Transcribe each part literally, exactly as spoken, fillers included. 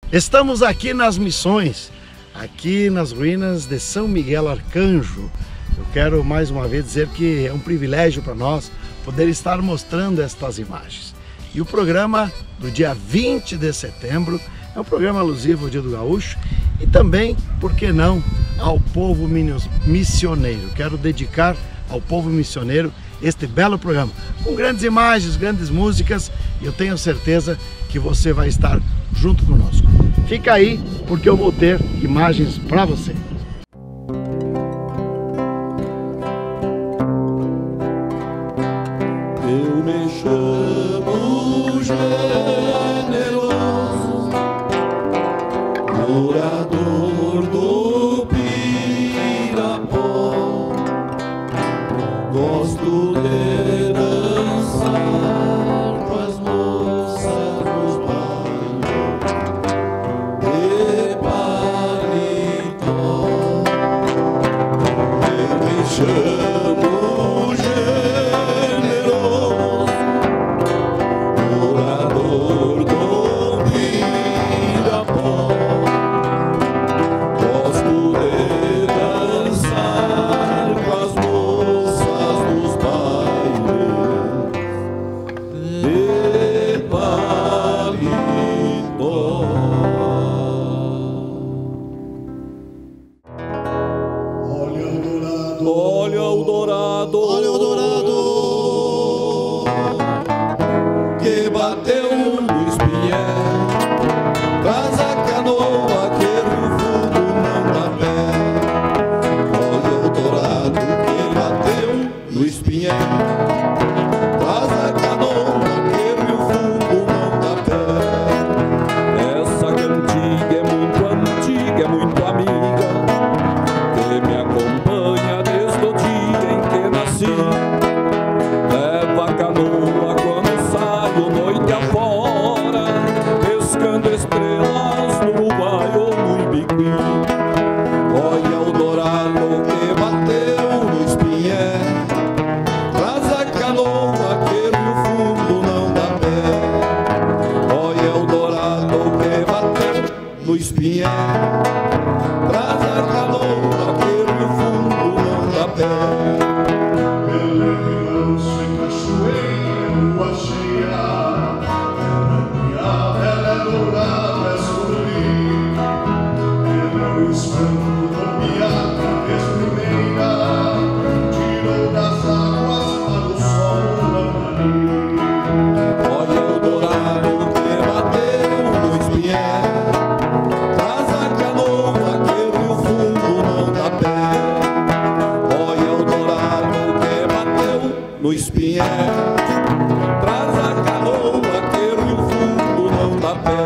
Estamos aqui nas Missões, aqui nas ruínas de São Miguel Arcanjo. Eu quero mais uma vez dizer que é um privilégio para nós poder estar mostrando estas imagens. E o programa do dia vinte de setembro é um programa alusivo ao Dia do Gaúcho e também, por que não, ao povo missioneiro. Quero dedicar ao povo missioneiro este belo programa, com grandes imagens, grandes músicas, e eu tenho certeza que você vai estar junto conosco. Fica aí, porque eu vou ter imagens para você. Eu me chamo Generoso, morador do Pirapó. Gosto de dançar com as moças nos bailes de paletó. Eu me chamo Generoso, morador do Pirapó. Gosto de dançar com as moças nos bailes de paletó. Olha o dourado, olha o dourado, olha o dourado que bateu no espinhel. Traz a canoa que no fundo não dá pé. Olha o dourado que bateu no espinhel. Traz a canoa que no fundo não dá pé. Essa cantiga é muito antiga, é muito amiga, que me acompanha desde o dia em que nasci. Leva a canoa quando saio noite afora, pescando estrelas no Uruguai ou no Ibiqui. Olha o dourado que bateu no espinhel. Traz a canoa que no fundo não dá pé. Olha o dourado que bateu no espinhel. Traz a canoa que no fundo não dá pé. Ele manso em cachoeira, lua cheia, minha bela dourada é sorrir. Ele é o espanto do piado, vez primeira, tirou das águas para o sol não cair. Olha o dourado que bateu no espinhel. Traz a canoa que no fundo não dá pé. Olha o dourado que bateu no espinhel. Traz a canoa que no fundo não dá pé.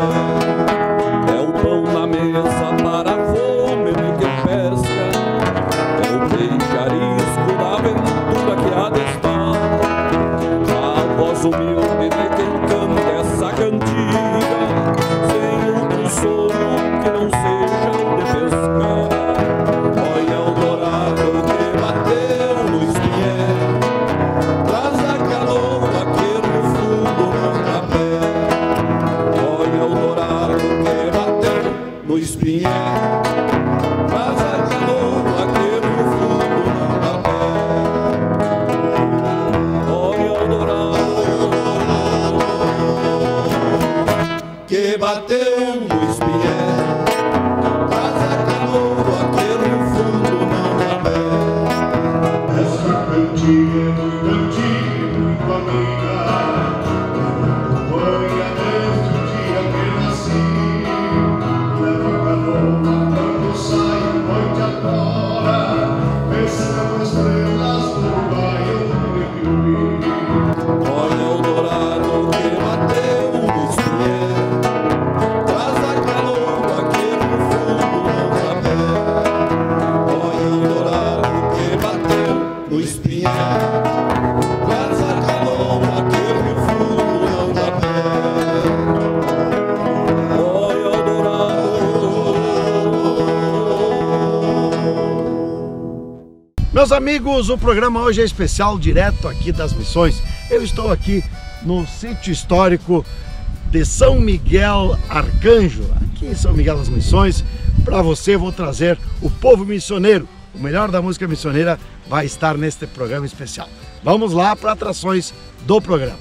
É o pão na mesa para a fome de quem pesca. É o peixe arisco da aventura que há de estar. A voz humilde de quem canta essa cantiga, sem outro sono que não seja o de pescar. Olha o dourado que bateu no espinhel. Traz a canoa que no fundo não dá pé. Olha o dourado que bateu no espinhel. Traz a canoa que no fundo não dá pé. Olha o dourado que bateu no espinhel. Traz a canoa que no fundo não dá pé. Essa cantiga é muito antiga, muito amiga, me acompanha desde o dia que nasci. Leva a canoa quando sai noite afora, pescando estrelas no Uruguai ou no Ibiqui. Olha o dourado que bateu no espinhel. Traz a canoa que no fundo não dá pé. Olha o dourado que bateu no espinhel. Traz a canoa que no fundo não dá pé. Olha o dourado. Meus amigos, o programa hoje é especial, direto aqui das Missões. Eu estou aqui no sítio histórico de São Miguel Arcanjo, aqui aqui em São Miguel das Missões. Para você vou trazer o povo missioneiro. O melhor da música missioneira vai estar neste programa especial. Vamos lá para atrações do programa.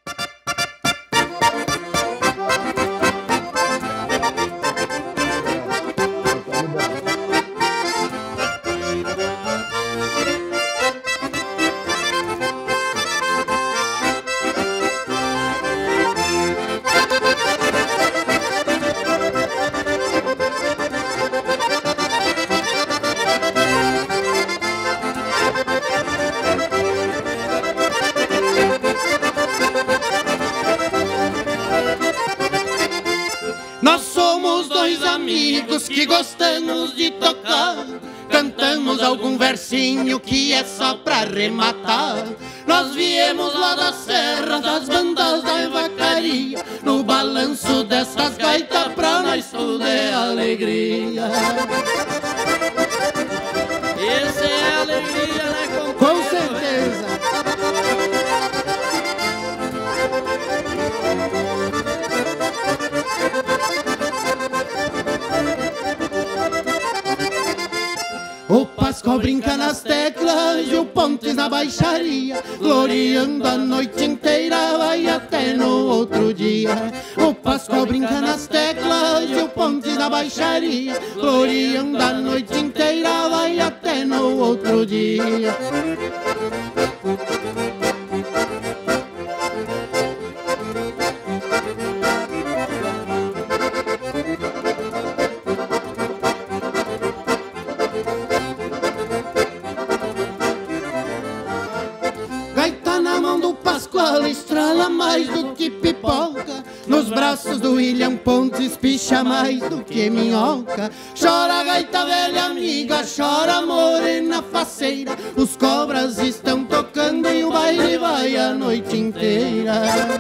Que gostamos de tocar, cantamos algum versinho que é só pra arrematar. Nós viemos lá da serra, das bandas da vacaria, no balanço dessas gaitas pra nós tudo é alegria. Essa é a alegria, né, companheiro? Com certeza. O Pascoal brinca nas teclas e o Pontes na baixaria, gloriando a noite inteira, vai até no outro dia. O Pascoal brinca nas teclas e o Pontes na baixaria, gloriando a noite inteira, vai até no outro dia. Estrala mais do que pipoca, nos braços do William Pontes picha mais do que minhoca. Chora gaita velha amiga, chora morena faceira, os cobras estão tocando e o baile vai a noite inteira.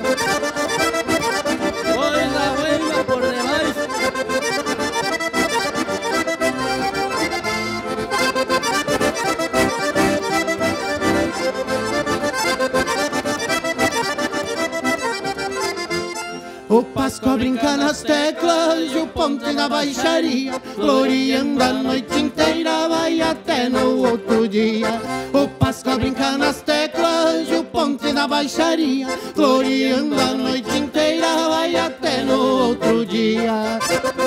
Coisa buena por demais. O Pascoal brinca nas teclas e o Ponte na baixaria, gloriando a noite inteira, vai até no outro dia. O Pascoal brinca nas teclas e o Ponte na baixaria, gloriando a noite inteira, vai até no outro dia.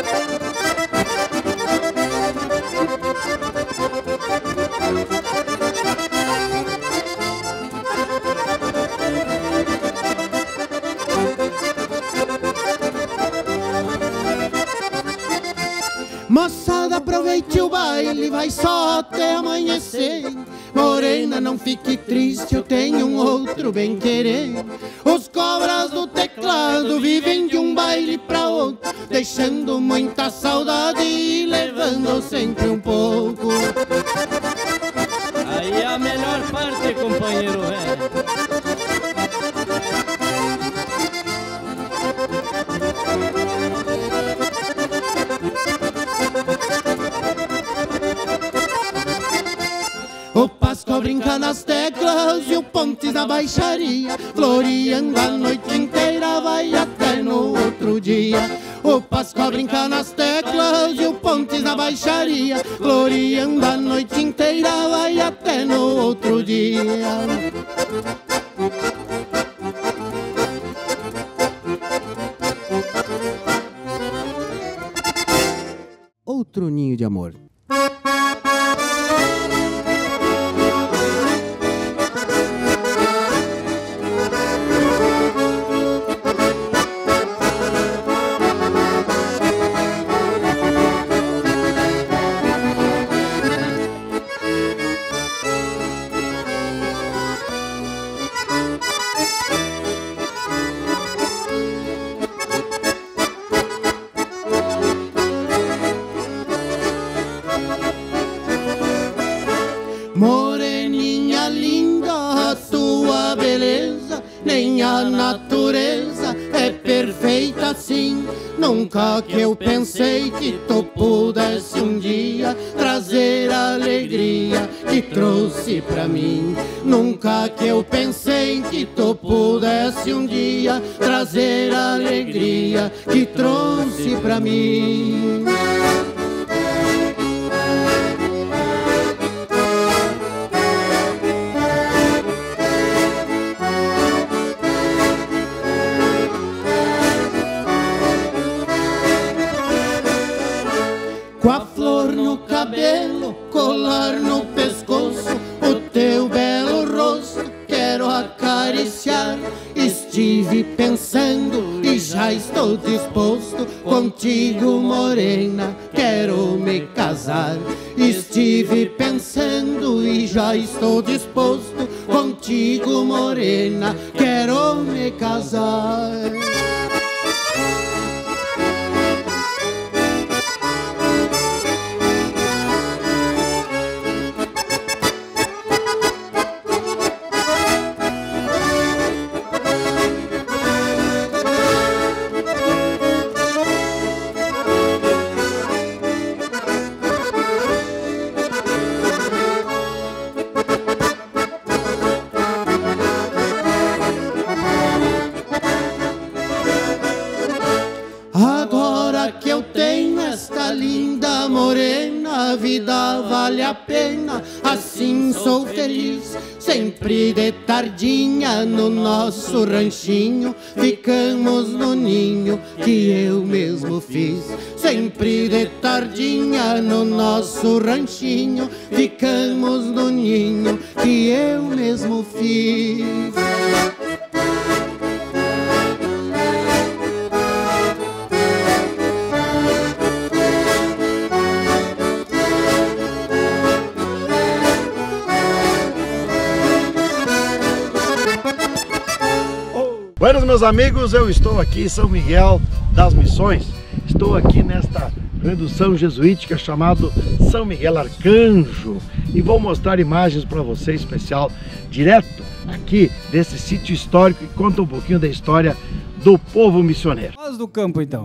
Moçada, aproveite o baile, vai só até amanhecer. Morena, não fique triste, eu tenho um outro bem querer. Os cobras do teclado vivem de um baile pra outro, deixando muita saudade e levando sempre um pouco. Aí é a melhor parte, companheiro, é. O Pascoal brinca nas teclas e o Pontes na baixaria, gloriando a noite inteira, vai até no outro dia. O Pascoal brinca nas teclas e o Pontes na baixaria, gloriando a noite inteira, vai até no outro dia. Outro ninho de amor. Moreninha linda, a tua beleza, nem a natureza é perfeita assim. Nunca que eu pensei que tu pudesse um dia trazer a alegria que trouxe pra mim. Nunca que eu pensei que tu pudesse um dia trazer a alegria que trouxe pra mim. Com a flor no cabelo, colar no pescoço, o teu belo rosto quero acariciar. Estive pensando e já estou disposto, contigo morena quero me casar. Estive pensando e já estou disposto, contigo morena quero me casar. Agora que eu tenho esta linda morena, a vida vale a pena, assim sou feliz. Sempre de tardinha no nosso ranchinho, ficamos no ninho que eu mesmo fiz. Sempre de tardinha no nosso ranchinho, ficamos no ninho que eu mesmo fiz. Buenas, meus amigos, eu estou aqui em São Miguel das Missões. Estou aqui nesta redução jesuítica chamado São Miguel Arcanjo e vou mostrar imagens para você especial, direto aqui desse sítio histórico que conta um pouquinho da história do povo missioneiro. Voz do campo, então.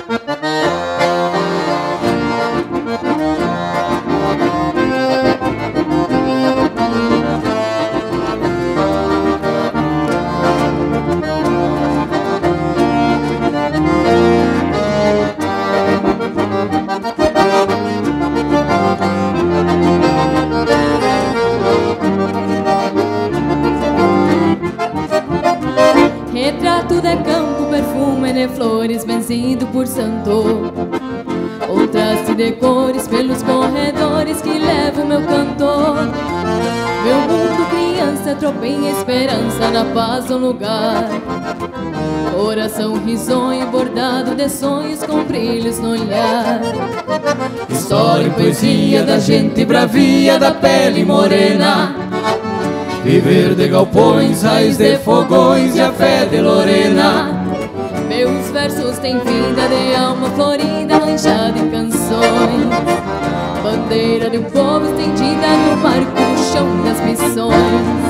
Retrato de campo, perfume de flores vencido por santo. Contraste de cores pelos corredores que leva o meu cantor. Meu mundo criança, tropinha esperança na paz do lugar. Coração risonho bordado de sonhos com brilhos no olhar. História e poesia da gente bravia da pele morena. Viver de galpões, raiz de fogões e a fé de Lorena. Meus versos têm vida de alma florida, ranchada em canções. Bandeira de um povo estendida no marco do chão das missões.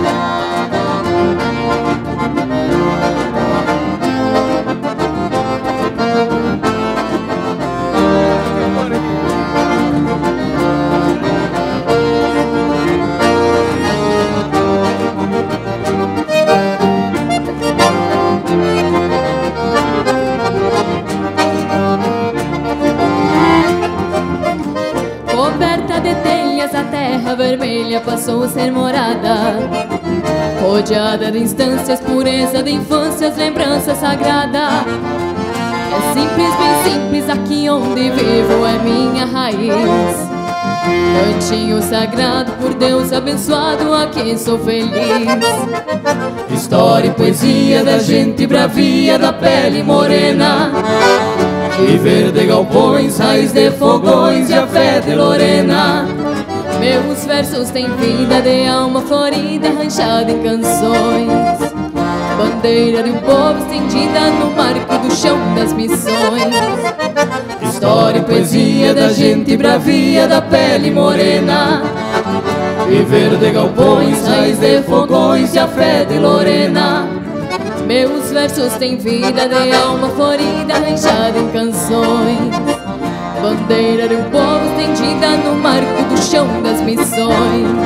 Vermelha passou a ser morada, rodeada de instâncias, pureza de infâncias, lembrança sagrada. É simples, bem simples, aqui onde vivo é minha raiz. Cantinho sagrado, por Deus abençoado, aqui sou feliz. História e poesia da gente bravia da pele morena. Viver de galpões, raiz de fogões e a fé de Lorena. Meus versos têm vida de alma florida, ranchada em canções. Bandeira de um povo estendida no marco do chão das missões. História e poesia da gente bravia da pele morena. Viver de galpões, raiz de fogões e a fé de Lorena. Meus versos têm vida de alma florida, arranjada em canções. Bandeira de um povo estendida no marco do chão das missões.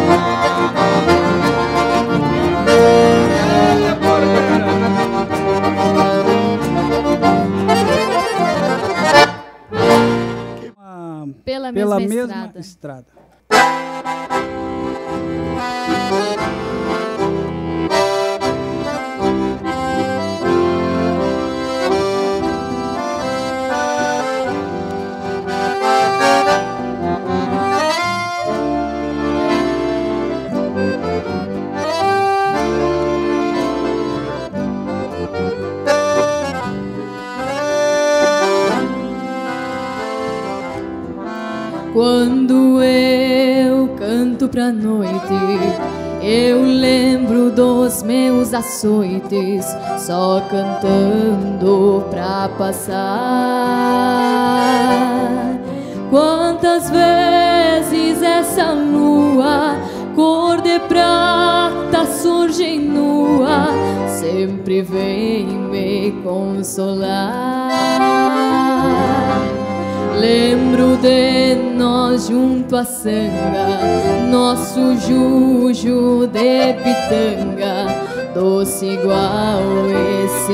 Pela, Pela mesma, mesma mesma estrada. Quando eu canto pra noite, eu lembro dos meus açoites, só cantando pra passar. Quantas vezes essa lua, cor de prata, surge nua, sempre vem me consolar. Lembro de nós junto à sanga, nosso juju de pitanga, doce igual esse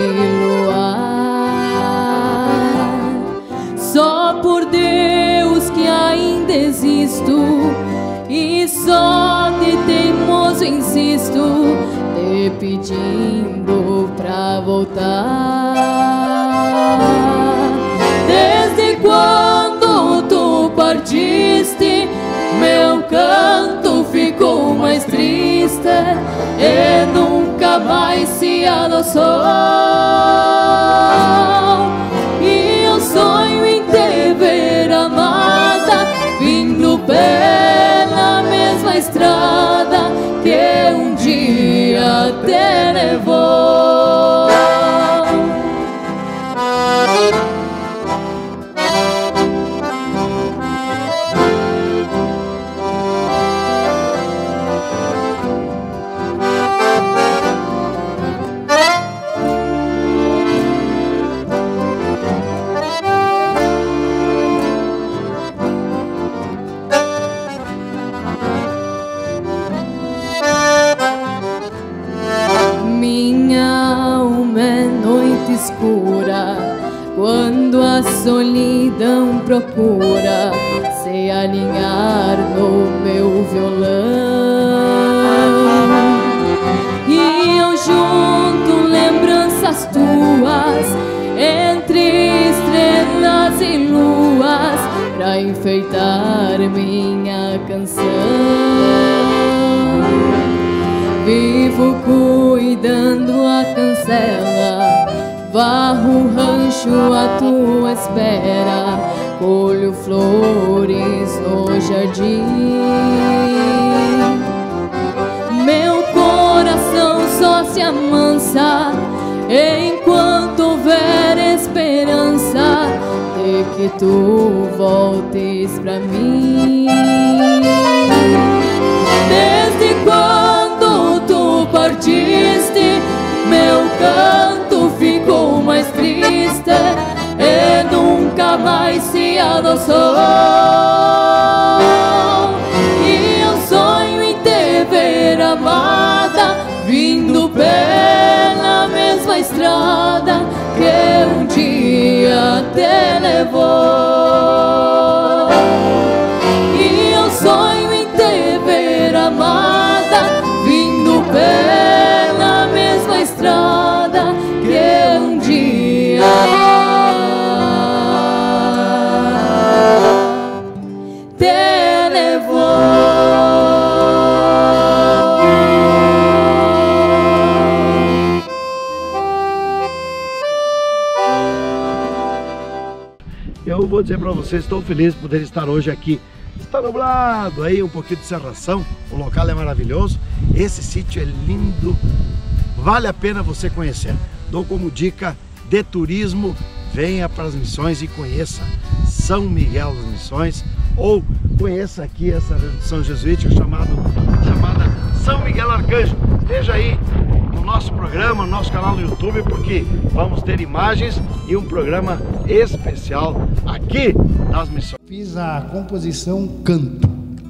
luar. Só por Deus que ainda existo, e só de teimoso insisto, te pedindo pra voltar. Desde quando tu partiste, meu canto ficou mais triste e nunca mais se adoçou. E eu sonho em te ver amada, vindo pela mesma estrada que um dia te levou. Escura, quando a solidão procura se alinhar no meu violão, e eu junto lembranças tuas entre estrelas e luas pra enfeitar minha canção. Vivo cuidando a cancela, varro o rancho à tua espera, colho flores no jardim. Meu coração só se amansa enquanto houver esperança de que tu voltes pra mim. Desde quando tu partiste, meu canto ficou mais triste e nunca mais se adoçou. E eu sonho em te ver amada, vindo pela mesma estrada que um dia te levou. E eu sonho em te ver amada, vindo pela mesma estrada que um dia te levou. Eu vou dizer para vocês, estou feliz por poder estar hoje aqui. Está nublado aí, um pouquinho de cerração, o local é maravilhoso, esse sítio é lindo, vale a pena você conhecer. Dou como dica de turismo, venha para as Missões e conheça São Miguel das Missões, ou conheça aqui essa redução jesuítica chamado, chamada São Miguel Arcanjo. Veja aí no nosso programa, no nosso canal do YouTube, porque vamos ter imagens e um programa especial aqui nas Missões. Fiz a composição Canto.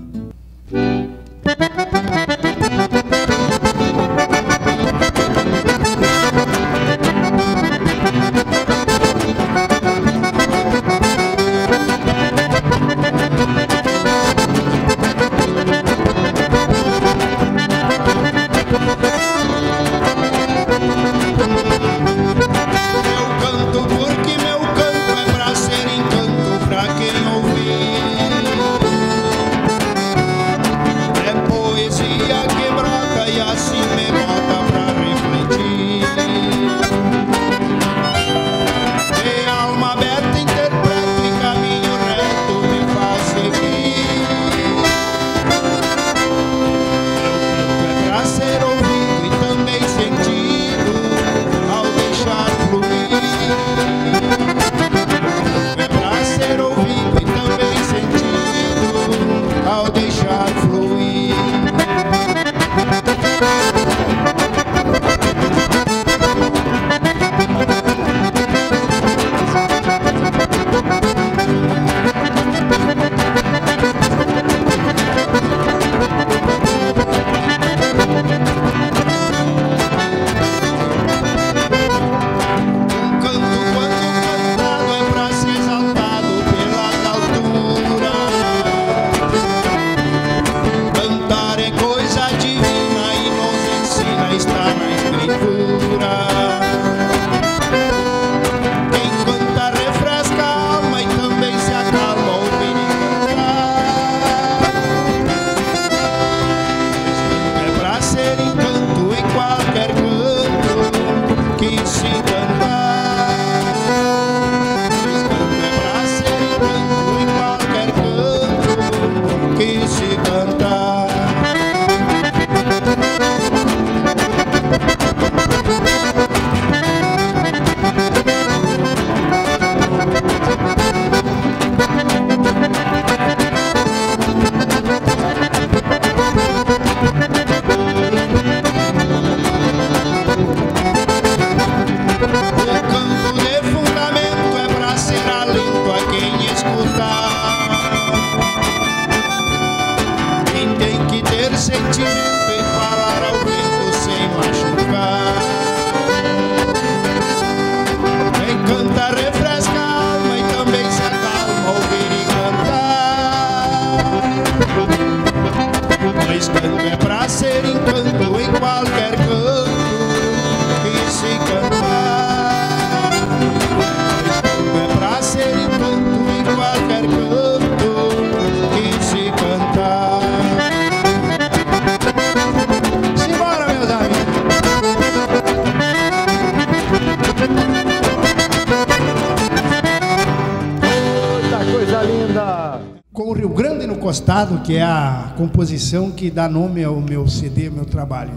Que é a composição que dá nome ao meu C D, ao meu trabalho.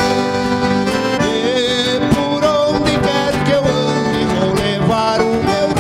Por onde quer que eu ande, vou levar o meu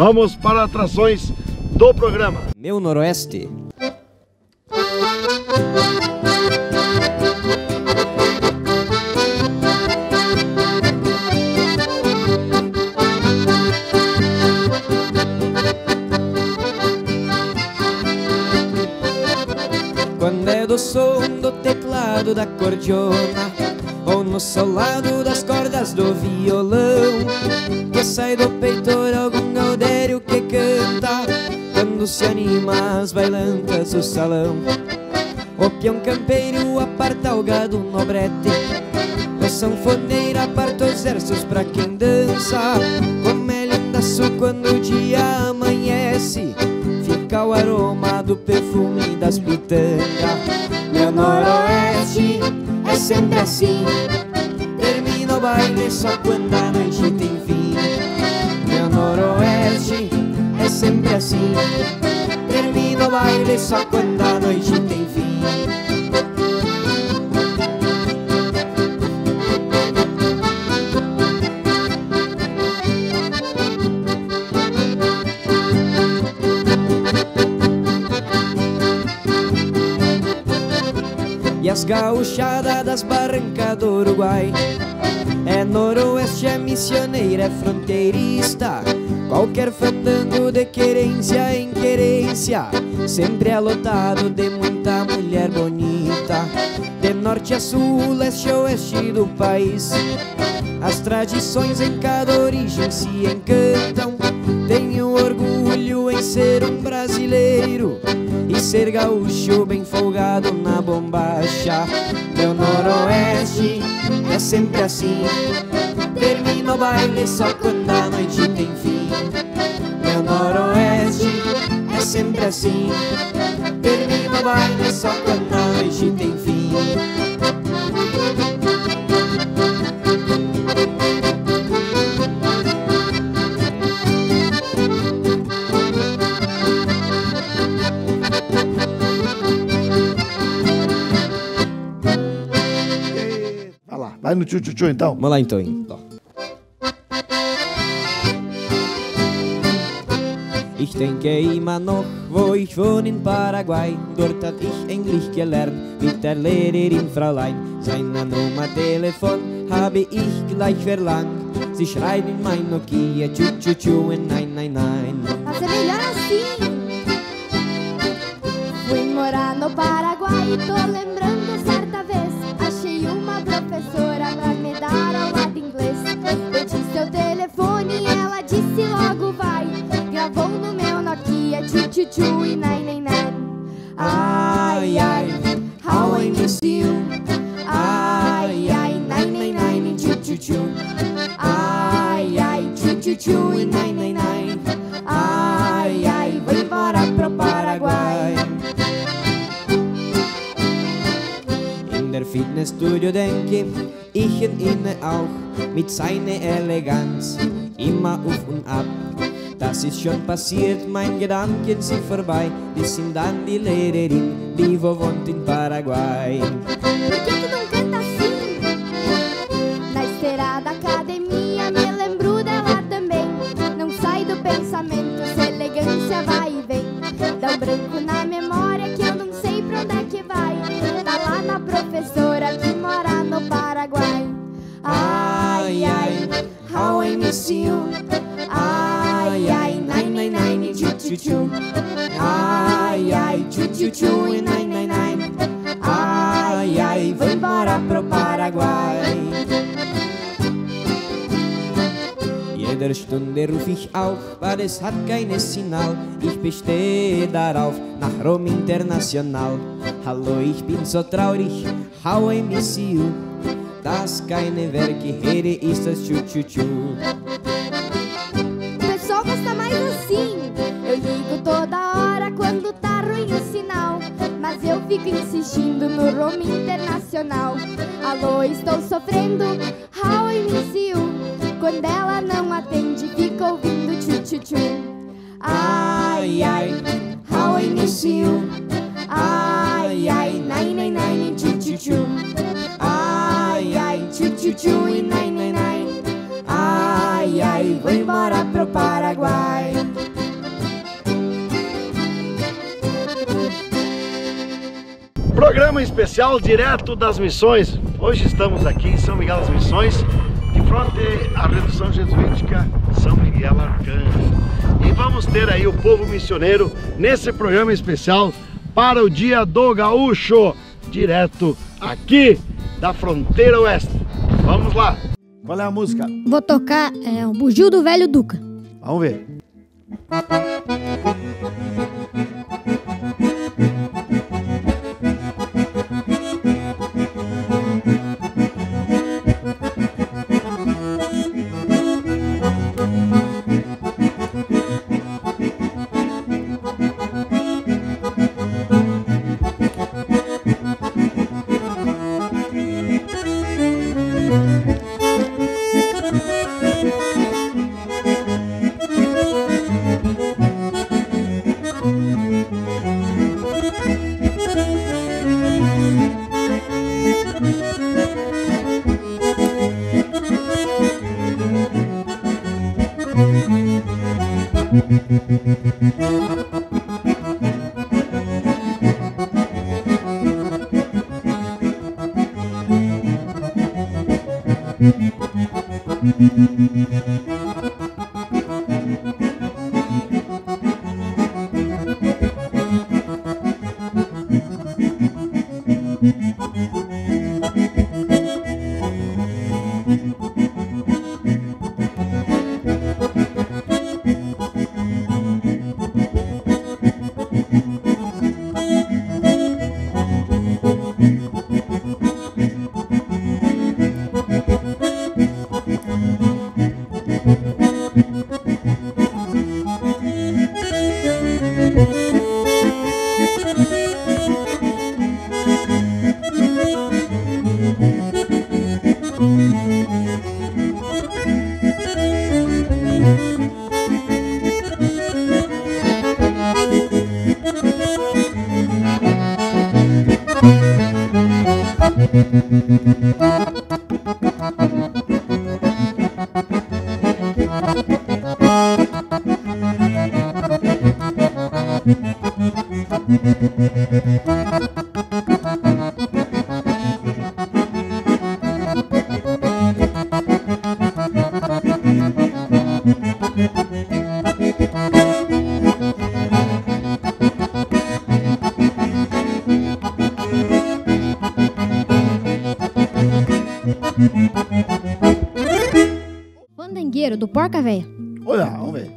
Vamos para atrações do programa. Meu Noroeste. Quando é do som do teclado da cordiona ou no solado das cordas do violão, que sai do peitor algum gaudério que canta quando se anima as bailantas do salão. O peão campeiro aparta o gado no brete, o sanfoneiro aparta os versos pra quem dança. Como é lindaço quando o dia amanhece, fica o aroma do perfume das pitangas. Meu Noroeste é sempre assim, termina o baile só quando a noite tem fim. Meu Noroeste é sempre assim, termina o baile só quando a noite tem fim. E as gauchadas das barrancas do Uruguai, é noroeste, é missioneira, é fronteirista. Qualquer fandango de querência em querência sempre é lotado de muita mulher bonita. De norte a sul, leste a oeste do país, as tradições em cada origem se encantam. Tenho orgulho em ser um brasileiro e ser gaúcho bem folgado na bombacha. Meu Noroeste é sempre assim, termina o baile só quando a noite tem fim. Meu Noroeste é sempre assim, termina o baile só quando a noite tem fim. Vai no tchu-tchu-tchu então. Vamos lá então. Ich denke immer noch, wo ich wohne in Paraguay. Dort hat ich Englisch gelernt mit der Lehrerin Fräulein. Seine Nummer Telefon habe ich gleich verlangt. Sie schreit in mein Nokia, tchu-tchu-tchu, nein, nein, nein. Mas é melhor assim. Fui morar no Paraguai e tô lembrando certa vez. Achei uma professora pra me dar aula de inglês. Eu disse seu telefone e ela disse logo vai. Gravou no meu Nokia, tchu-tchu-tchu e nine nine nine. Ai, ai, how I miss you. Ai, ai, nine nine nine, tchu-tchu-tchu. Ai, ai, tchu-tchu-tchu e nine nine nine. Ai, ai, vou embora pro Paraguai. In der Fitnessstudio denke ich ihn inne auch mit seiner Eleganz immer auf und ab. Das ist schon passiert, mein Gedanken sind vorbei. Wir sind dann die Lehrerin, die wo wohnt in Paraguai. Por que tu não canta assim? Na esteira da academia me lembro dela também. Não sai do pensamento, sua elegância vai e vem. Dá um branco na memória que eu não sei pra onde é que vai. Tá lá na professora que mora no Paraguai. Ai, ai, how I miss you. Ai, ai, nine nine nine, tchu-tchu-tchu. Ai, ai, tchu-tchu-tchu e nine nine nine. Ai, ai, vou embora pro Paraguai. Jeder Stunde ruf ich auf, weil es hat keine Signal. Ich bestehe darauf, nach Rom International. Hallo, ich bin so traurig, how I miss you. Das keine Werke, Rede ist das Tchu-Tchu-Tchu. O pessoal gosta mais assim. Eu ligo toda hora quando tá ruim o sinal. Mas eu fico insistindo no Rome Internacional. Alô, estou sofrendo, how I miss you. Quando ela não atende, fica ouvindo tchu-tchu-tchu. Ai, ai, how I miss you. Ai, ai, nine nine nine, tchu-tchu-tchu. Ai, ai, tchu-tchu-tchu e nine nine nine. Ai, ai, vou embora pro Paraguai. Programa especial direto das missões. Hoje estamos aqui em São Miguel das Missões, de frente à redução jesuítica São Miguel Arcanjo. E vamos ter aí o povo missioneiro nesse programa especial para o Dia do Gaúcho, direto aqui da fronteira oeste. Vamos lá! Qual é a música? Vou tocar é, o Bugio do Velho Duca. Vamos ver. Fandangueiro do Porca Véia. Olha, vamos ver.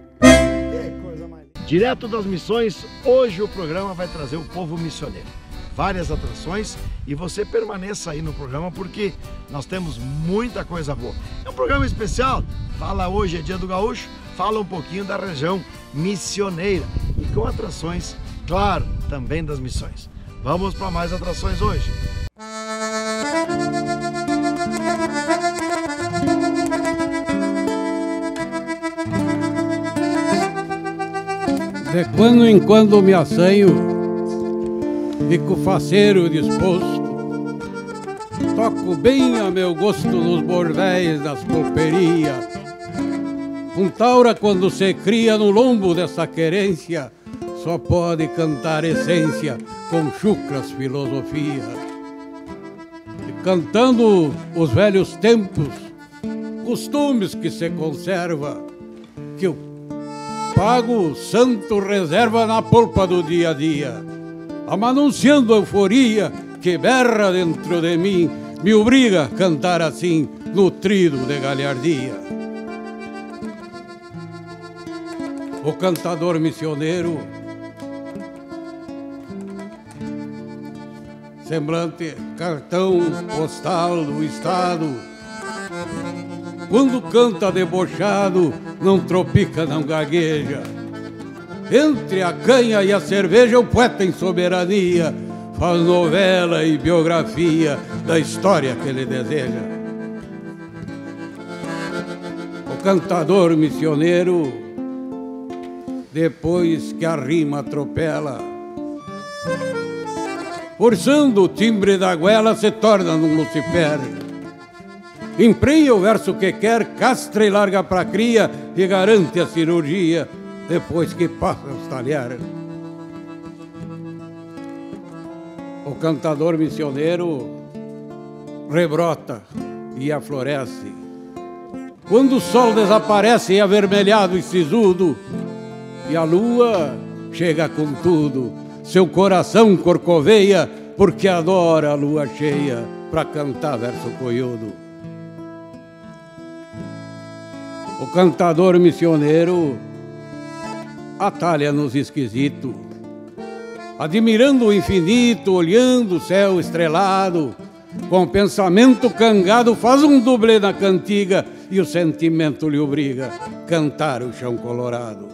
Direto das Missões, hoje o programa vai trazer o povo missioneiro. várias atrações e você permaneça aí no programa porque nós temos muita coisa boa. É um programa especial, fala hoje é Dia do Gaúcho, fala um pouquinho da região missioneira e com atrações, claro, também das missões. Vamos para mais atrações hoje. De quando em quando me assanho, fico faceiro disposto, toco bem a meu gosto nos bordéis das pulperias. Um taura quando se cria no lombo dessa querência, só pode cantar essência com chucras filosofias. E cantando os velhos tempos, costumes que se conserva, que o pago santo reserva na polpa do dia a dia, amanunciando a euforia que berra dentro de mim, me obriga a cantar assim, nutrido de galhardia. O cantador missioneiro, semblante, cartão postal do estado, quando canta debochado, não tropica, não gagueja. Entre a canha e a cerveja, o poeta em soberania faz novela e biografia da história que ele deseja. O cantador missioneiro, depois que a rima atropela, forçando o timbre da goela, se torna num Lucifer. Empreia o verso que quer, castra e larga pra cria e garante a cirurgia depois que passa os talheres. O cantador missioneiro rebrota e afloresce quando o sol desaparece avermelhado e sisudo e a lua chega com tudo. Seu coração corcoveia porque adora a lua cheia pra cantar verso coiudo. O cantador missioneiro atalha nos esquisitos, admirando o infinito, olhando o céu estrelado, com o pensamento cangado faz um dublê na cantiga e o sentimento lhe obriga a cantar o chão colorado.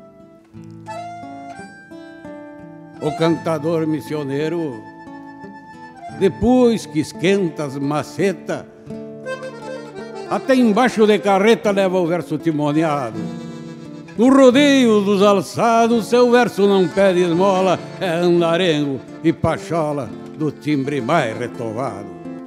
O cantador missioneiro, depois que esquenta as macetas, até embaixo de carreta leva o verso timoneado. No rodeio dos alçados, seu verso não pede esmola, é andarengo e pachola do timbre mais retovado.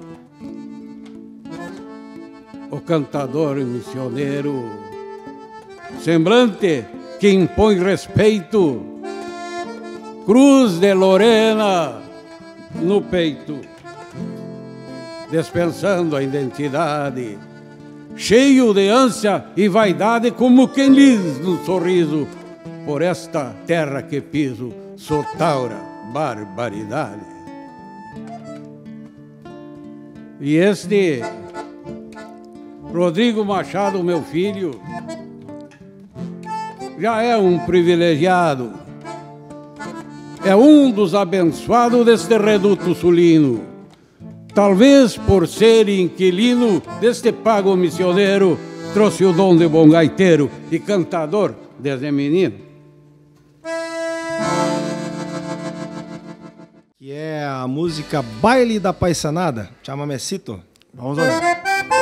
O cantador missioneiro, semblante que impõe respeito, cruz de Lorena no peito, dispensando a identidade, cheio de ânsia e vaidade, como quem diz no sorriso: por esta terra que piso, sou taura, barbaridade. E este Rodrigo Machado, meu filho, já é um privilegiado, é um dos abençoados deste reduto sulino. Talvez por ser inquilino deste pago missioneiro, trouxe o dom de bom gaiteiro e cantador desde menino. Que é a música Baile da Paisanada. Chamamecito. Vamos lá.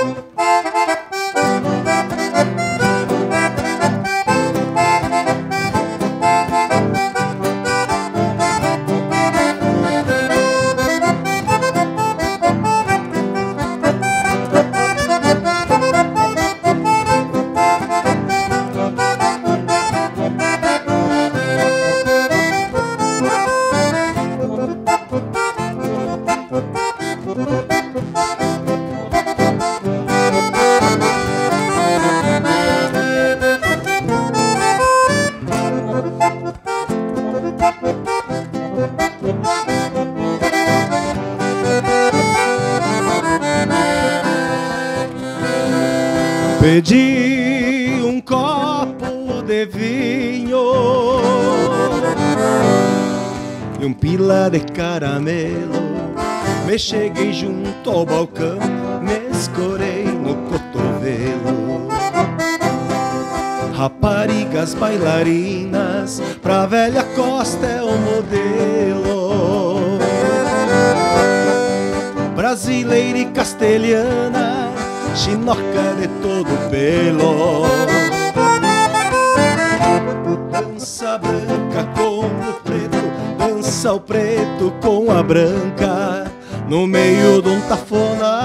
Pedi um copo de vinho e um pila de caramelo. Me cheguei junto ao balcão, me escorei no cotovelo. Raparigas bailarinas, pra velha Costa é o modelo. Brasileira e castelhana, chinoca de todo pelo. Dança branca com o preto, dança o preto com a branca, no meio de um tafona,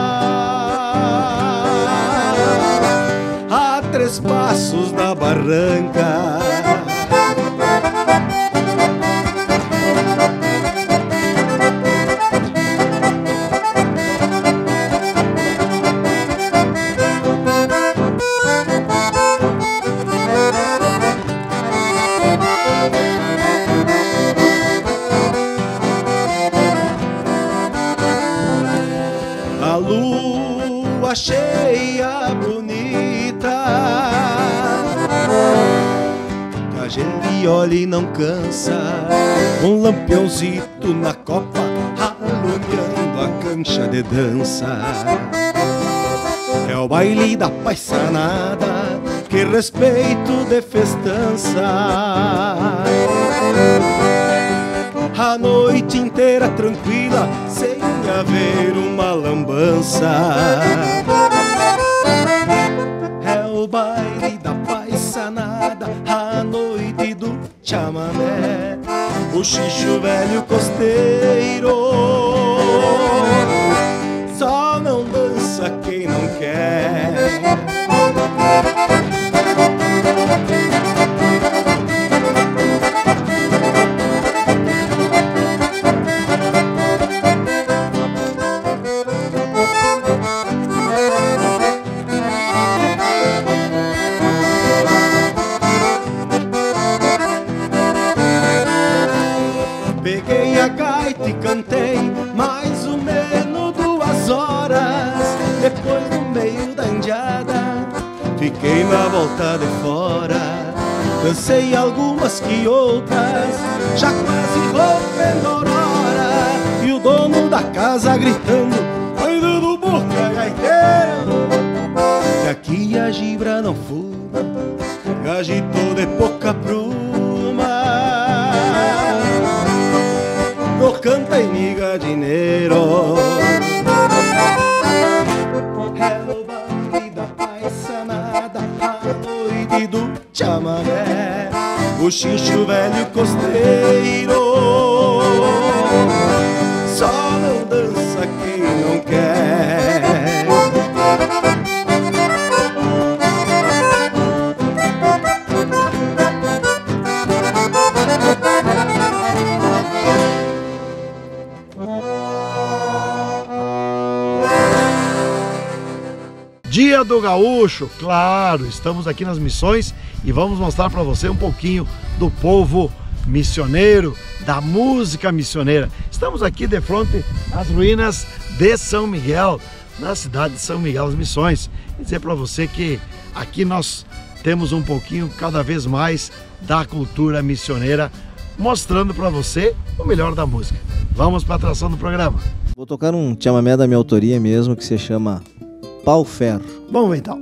a três passos da barranca. Cheia, bonita, que a gente olha e não cansa. Um lampiãozito na copa, alongando a cancha de dança. É o baile da paisanada, que respeito de festança. A noite inteira tranquila, sem haver uma lambança. É o baile da paisanada, a noite do chamamé, o xixo velho costeiro. Só não dança quem não quer. Cantei mais ou menos duas horas. Depois, no meio da indiada, fiquei na volta de fora. Dancei algumas que outras, já quase rompendo aurora. E o dono da casa gritando: "Cuida do boca, gaiteiro, que aqui a gibra não fuma, gajito de pouca pruma. No canta e miga dinheiro." É o baile da paisanada, a noite do chamamé, o xincho velho costeiro. Só não dança quem não quer. Dia do Gaúcho, claro, estamos aqui nas missões e vamos mostrar para você um pouquinho do povo missioneiro, da música missioneira. Estamos aqui de frente às ruínas de São Miguel, na cidade de São Miguel das Missões. E dizer para você que aqui nós temos um pouquinho cada vez mais da cultura missioneira, mostrando para você o melhor da música. Vamos para a atração do programa. Vou tocar um chamamé da minha autoria mesmo, que se chama Pau Ferro. Vamos então.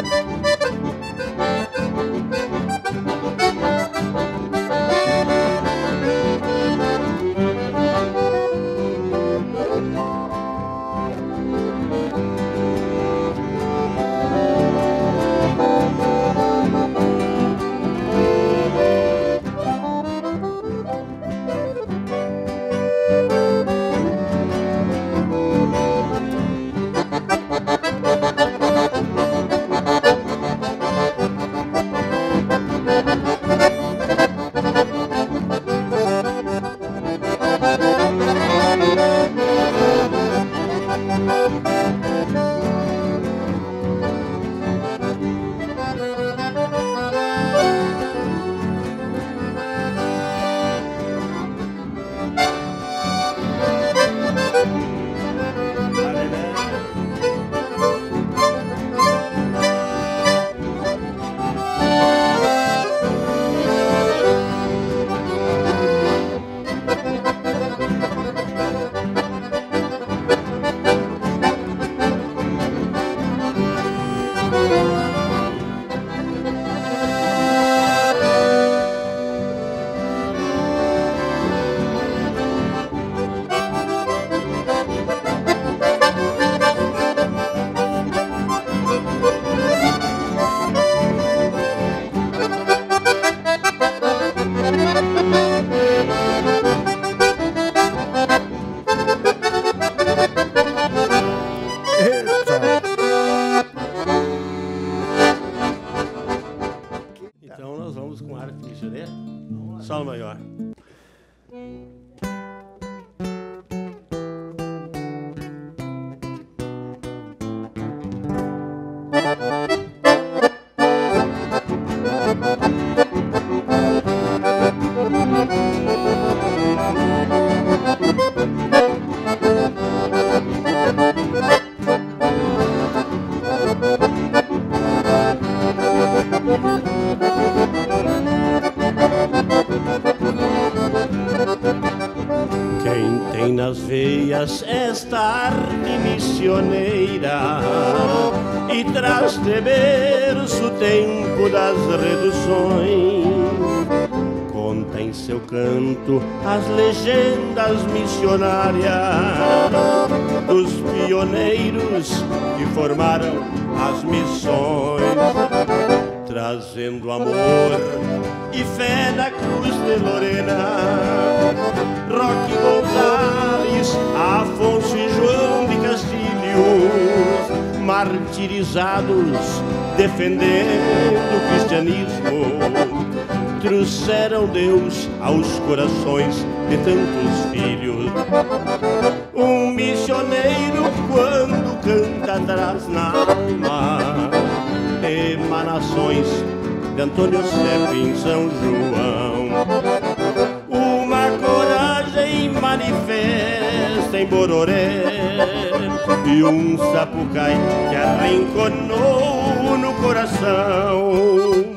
Sol maior. Quem tem nas veias esta arte missioneira e traz de berço o tempo das reduções, conta em seu canto as legendas missionárias dos pioneiros que formaram as missões, trazendo amor e fé na cruz de Lorena, Roque Gonzales, Afonso e João de Castilhos, martirizados, defendendo o cristianismo, trouxeram Deus aos corações de tantos filhos. Um missioneiro quando canta traz na alma emanações de Antônio Sepp em São João, uma coragem manifesta em Bororé e um sapucai que arrinconou no coração.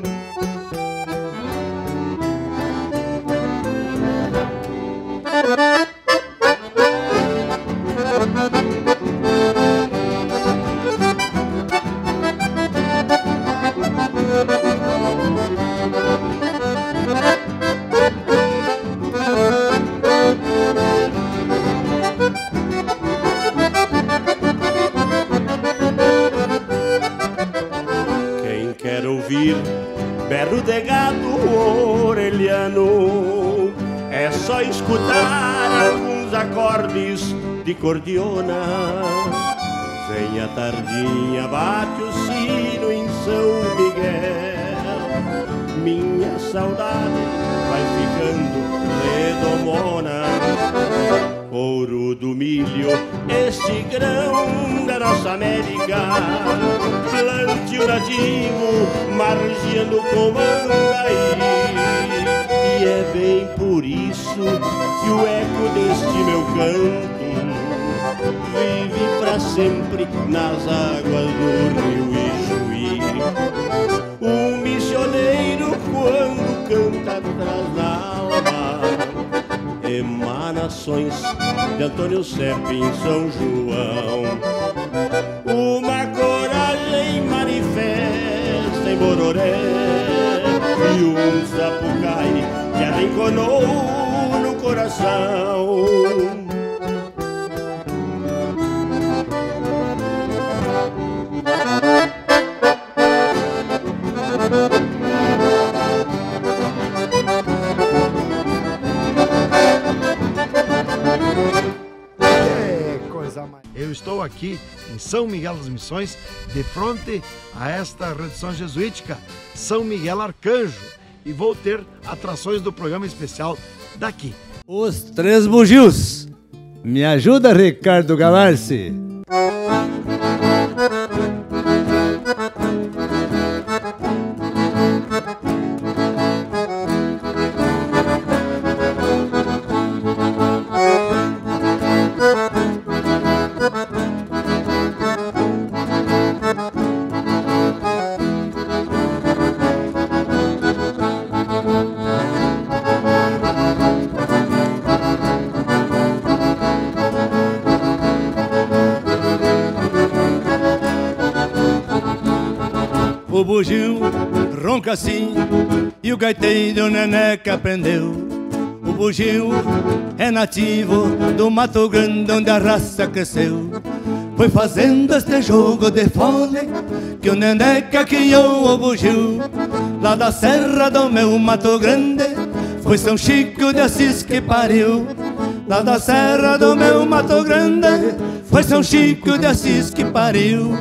Quem quer ouvir berro de gado orelhano, é só escutar alguns acordes de cordiona. Vem a tardinha, bate o sino em São Miguel, minha saudade vai ficando redomona. Ouro do milho, este grão da nossa América, plantio nativo, margeando com mandaí. E é bem por isso que o eco deste meu canto vive pra sempre nas águas do rio Ijuí. Um missioneiro quando canta traz na alma emanações de Antônio Sepp em São João, uma coragem manifesta bororé e um sapucai que arrinconou no coração. Eu estou aqui em São Miguel das Missões, de frente a esta redução jesuítica, São Miguel Arcanjo, e vou ter atrações do programa especial daqui. Os Três Bugios. Me ajuda, Ricardo Galarce. O bugio ronca assim e o gaiteiro Neneca aprendeu. O bugio é nativo do Mato Grande onde a raça cresceu. Foi fazendo este jogo de fole que o Neneca criou o bugio. Lá da serra do meu Mato Grande foi São Chico de Assis que pariu. Lá da serra do meu Mato Grande foi São Chico de Assis que pariu.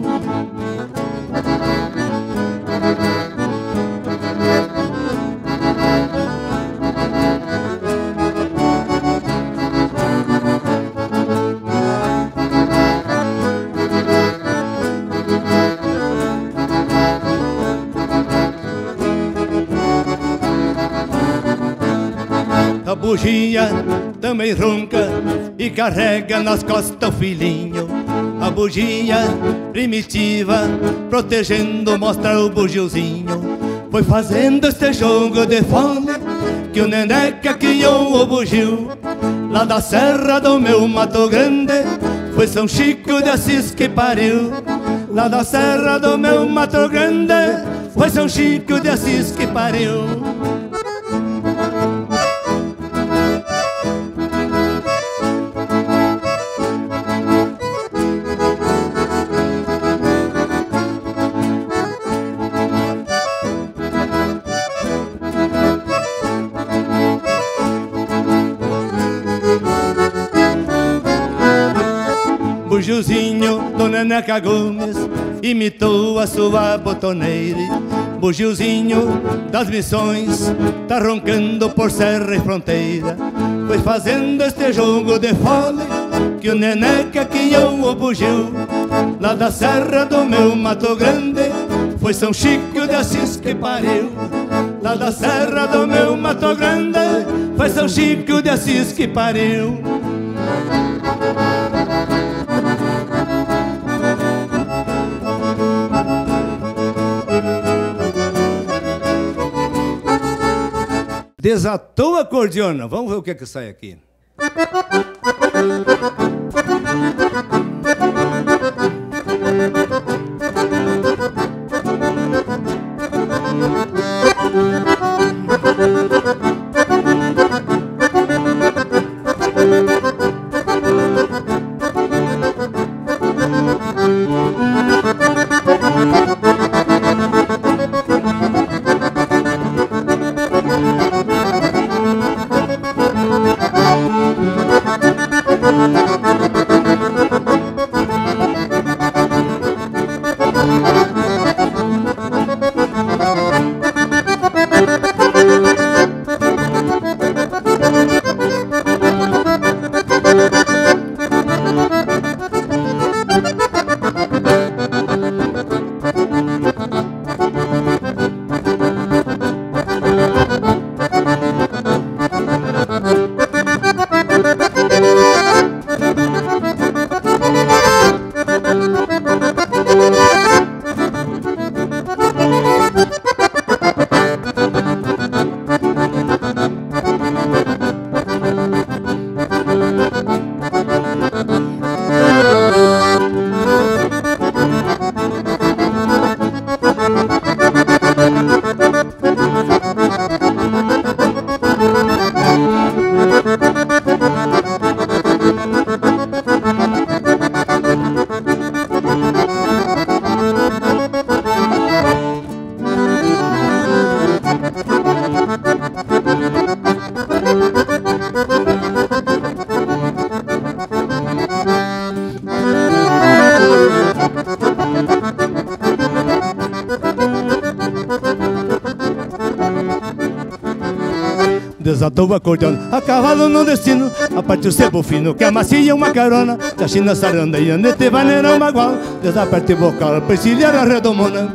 A bugia também ronca e carrega nas costas o filhinho. A bugia primitiva protegendo mostra o bugiozinho. Foi fazendo este jogo de fole que o Neneca criou o bugio. Lá da serra do meu Mato Grande foi São Chico de Assis que pariu. Lá da serra do meu Mato Grande foi São Chico de Assis que pariu. Bugiozinho do Neneca Gomes imitou a sua botoneira. Bugiozinho das Missões tá roncando por serra e fronteira. Foi fazendo este jogo de fole que o Neneca criou o bugio. Lá da serra do meu Mato Grande foi São Chico de Assis que pariu. Lá da serra do meu Mato Grande foi São Chico de Assis que pariu. Desatou a cordiona. Vamos ver o que é que sai aqui. desatou o acordeão. A cavalo no destino, a parte o sebo fino, que amacia uma carona. Da China saranda e andete vaneira magual. Desaperte bocal, persilhar a redomona.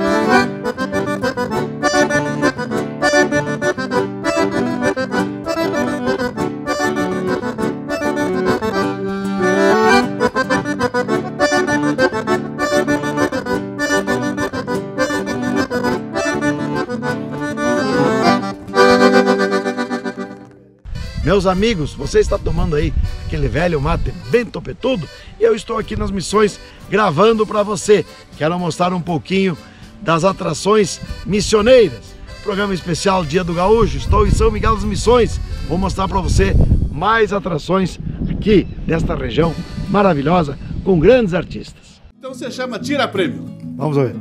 Meus amigos, você está tomando aí aquele velho mate bem topetudo e eu estou aqui nas Missões gravando para você. Quero mostrar um pouquinho das atrações missioneiras. Programa especial Dia do Gaúcho, estou em São Miguel das Missões. Vou mostrar para você mais atrações aqui desta região maravilhosa com grandes artistas. Então você chama Tira Prêmio. Vamos ver.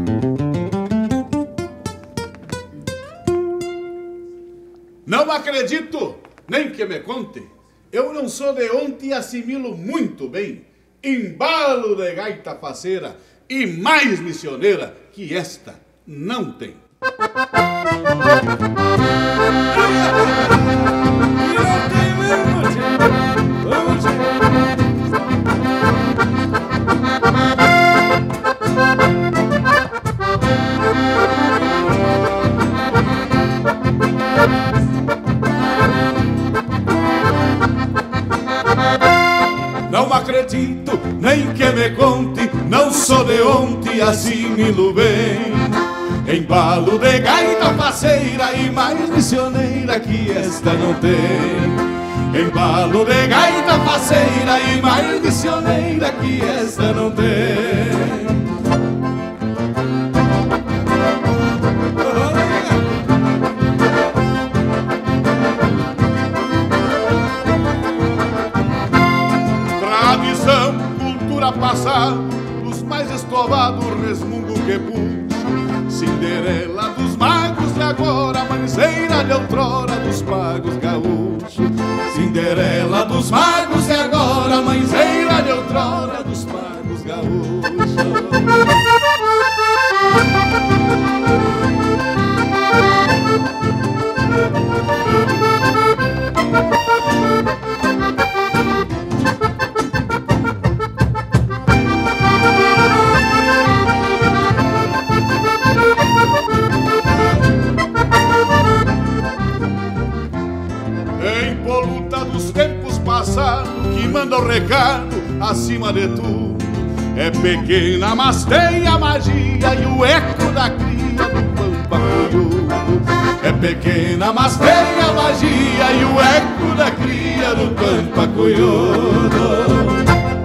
Não acredito! Nem que me conte, eu não sou de ontem e assimilo muito bem. Embalo de gaita faceira e mais missioneira que esta não tem. Não acredito, nem que me conte, não sou de ontem, assimilo bem. Embalo de gaita faceira e mais missioneira que esta não tem. Embalo de gaita faceira e mais missioneira que esta não tem. Passar os mais estovados, resmungo que puxo. Cinderela dos magos de agora, manzeira de outrora dos pagos gaúchos. Cinderela dos magos de agora, manzeira de outrora dos pagos gaúchos. Que manda o recado acima de tudo. É pequena, mas tem a magia e o eco da cria do pampa coiudo. É pequena, mas tem a magia e o eco da cria do pampa coiudo.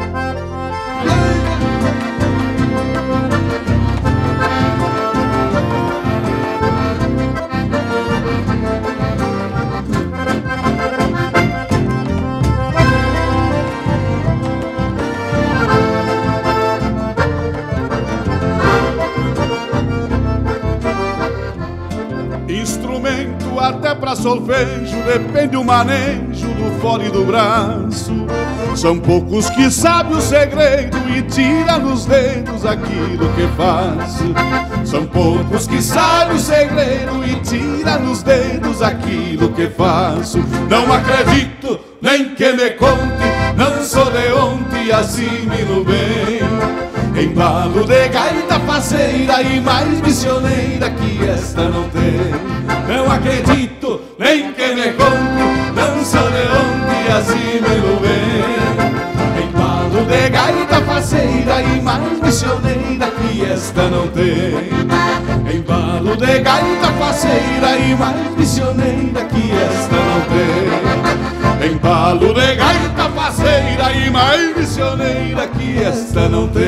Até pra solfejo depende o manejo do fole do braço. São poucos que sabem o segredo e tira nos dedos aquilo que faço. São poucos que sabem o segredo e tira nos dedos aquilo que faço. Não acredito, nem que me conte, não sou de ontem e assimilo bem. Embalo de gaita faceira e mais missioneira que esta não tem. Não acredito, nem que me conte, não sou de ontem e assimilo bem. Embalo de gaita faceira e mais missioneira que esta não tem. Embalo de gaita faceira e mais missioneira que esta não tem. Embalo de gaita faceira e mais missioneira que esta não tem.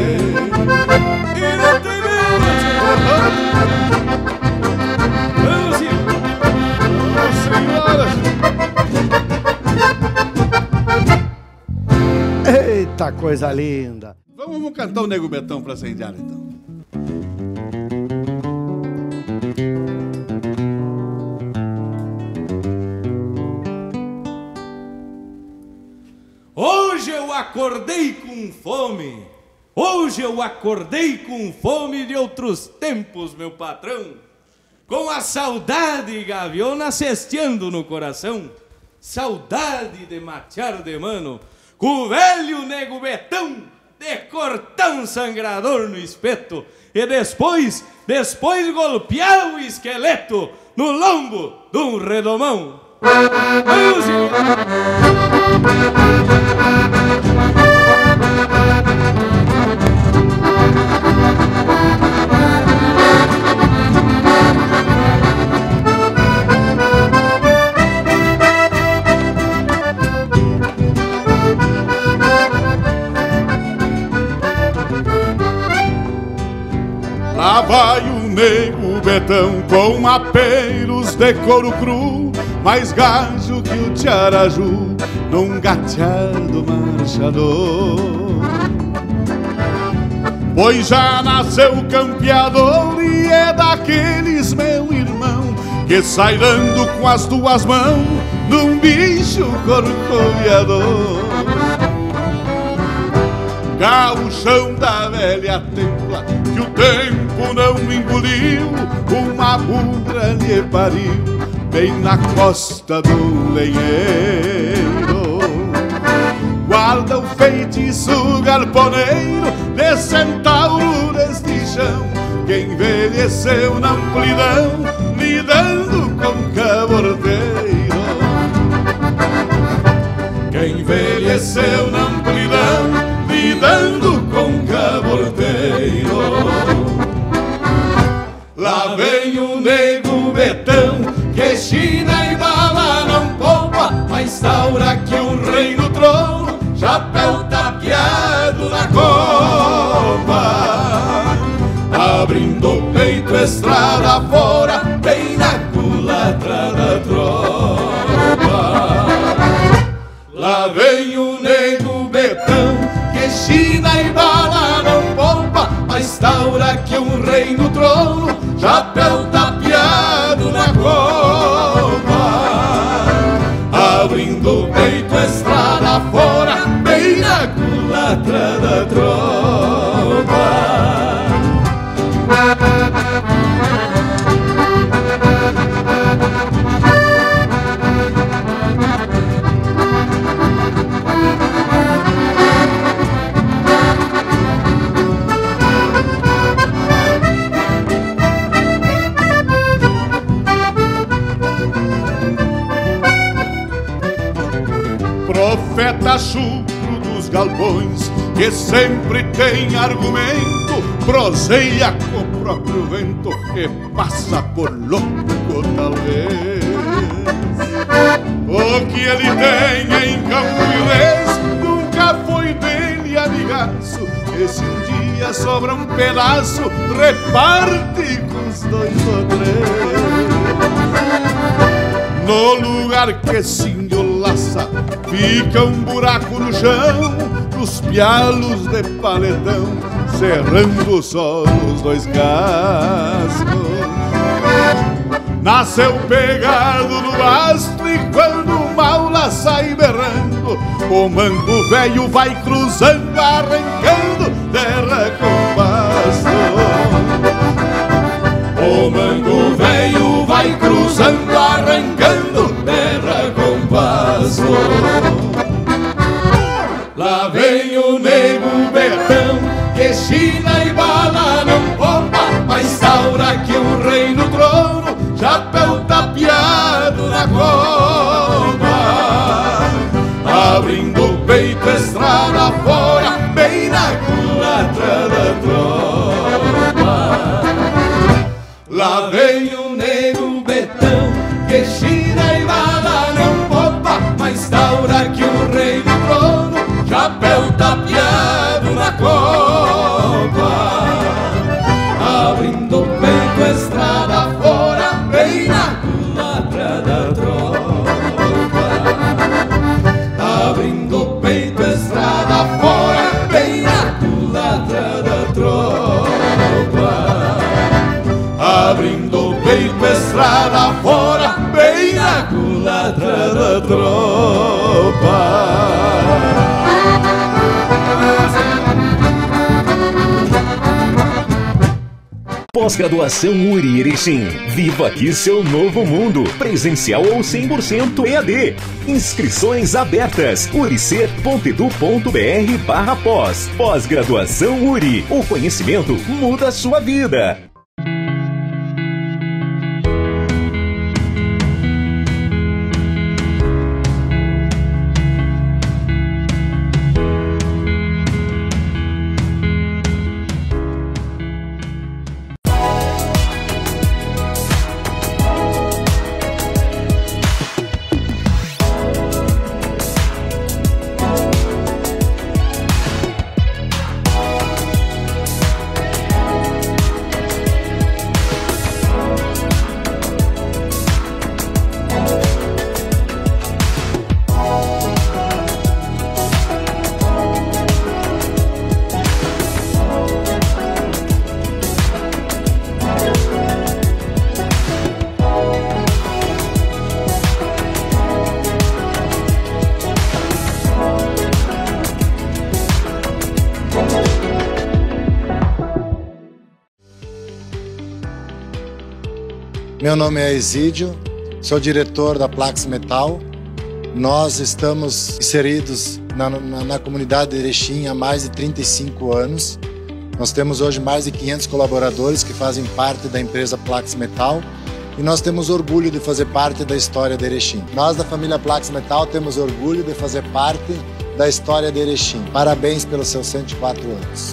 E não tem Eita, coisa linda! Vamos, vamos cantar o Nego Betão para incendiar então. Hoje eu acordei com fome, hoje eu acordei com fome de outros tempos, meu patrão. com a saudade gaviona cesteando no coração, saudade de matear de mano, com o velho nego Betão, de cortar um sangrador no espeto, e depois, depois golpear o esqueleto no lombo de um redomão. Lá vai o nego Betão com apeiros de couro cru, mais gajo que o tiaraju num gateado marchador. Pois já nasceu campeador e é daqueles, meu irmão, que sai dando com as duas mãos num bicho corcoviador. Gauchão da velha templa, que o tempo não engoliu, uma bugra lhe pariu bem na costa do lenheiro. Guarda o feitiço galponeiro de centauro deste chão, que envelheceu na amplidão, lidando com cabordeiro. Que envelheceu na amplidão, lidando com cabordeiro. Lá vem o nego Betão, que China e bala não poupa, mas taura que um rei no trono, chapéu tapeado na copa, abrindo o peito estrada fora, bem na culatra da tropa. Lá vem o nego Betão, que China e bala não poupa, mas taura que um rei no trono, chapéu tapeado na copa, abrindo o peito estrada fora, bem na culatra da tropa. Profeta chucro dos galpões, que sempre tem argumento, proseia com o próprio vento, que passa por louco talvez. O que ele tem em campo e res nunca foi dele amigaço, e se um dia sobra um pedaço, reparte com os dois ou três. No lugar que se enlaça, fica um buraco no chão, dos pialos de paletão, cerrando só os dois cascos. Nasceu pegado no astro e quando o maula sai berrando, o mango velho vai cruzando, arrancando terra com pasto. O mango velho vai cruzando, arrancando terra com pasto. Lá vem o nego Betão, que China e bala não poupa, mas taura que um rei no trono, chapéu tapeado na copa, abrindo o peito estrada fora, bem na culatra da tropa. Lá vem o nego Betão, que China e bala não poupa, mas taura que um rei no trono, chapéu tapeado na copa, abrindo o peito estrada fora, bem na culatra da tropa, abrindo o peito estrada fora, bem na culatra da tropa, abrindo o peito estrada fora, bem na culatra da tropa. Pós-graduação URI Erechim. Viva aqui seu novo mundo. Presencial ou cem por cento E A D. Inscrições abertas. uricer ponto edu ponto br barra pós. Pós-graduação URI. O conhecimento muda a sua vida. Meu nome é Exídio, sou diretor da Plax Metal. Nós estamos inseridos na, na, na comunidade de Erechim há mais de trinta e cinco anos. Nós temos hoje mais de quinhentos colaboradores que fazem parte da empresa Plax Metal e nós temos orgulho de fazer parte da história de Erechim. Nós da família Plax Metal temos orgulho de fazer parte da história de Erechim. Parabéns pelos seus cento e quatro anos.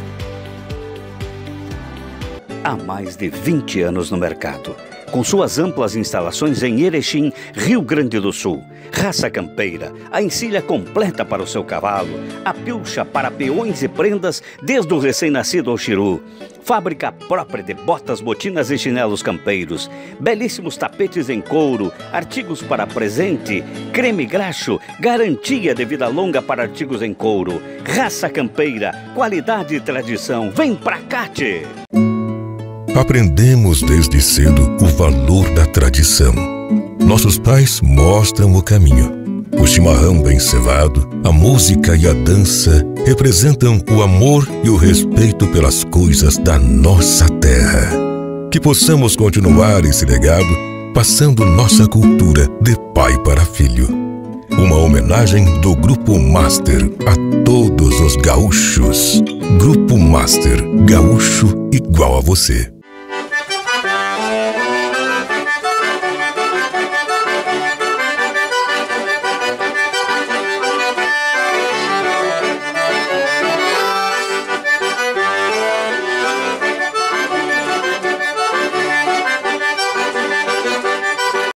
Há mais de vinte anos no mercado, com suas amplas instalações em Erechim, Rio Grande do Sul. Raça campeira, a encilha completa para o seu cavalo, a pilcha para peões e prendas desde o recém-nascido ao chiru. Fábrica própria de botas, botinas e chinelos campeiros, belíssimos tapetes em couro, artigos para presente, creme graxo, garantia de vida longa para artigos em couro. Raça campeira, qualidade e tradição, vem pra cá, tchê! Aprendemos desde cedo o valor da tradição. Nossos pais mostram o caminho. O chimarrão bem cevado, a música e a dança representam o amor e o respeito pelas coisas da nossa terra. Que possamos continuar esse legado, passando nossa cultura de pai para filho. Uma homenagem do Grupo Master a todos os gaúchos. Grupo Master, gaúcho igual a você.